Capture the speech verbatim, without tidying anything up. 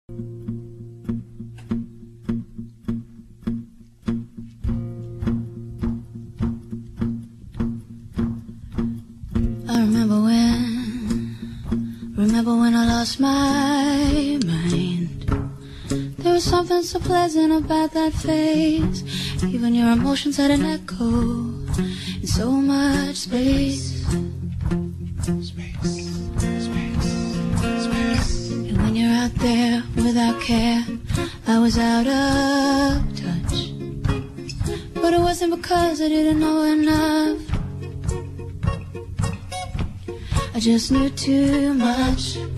I remember when, remember when I lost my mind. There was something so pleasant about that phase. Even your emotions had an echo in so much space. Space, space, space. And when you're out there without care, I was out of touch. But it wasn't because I didn't know enough. I just knew too much.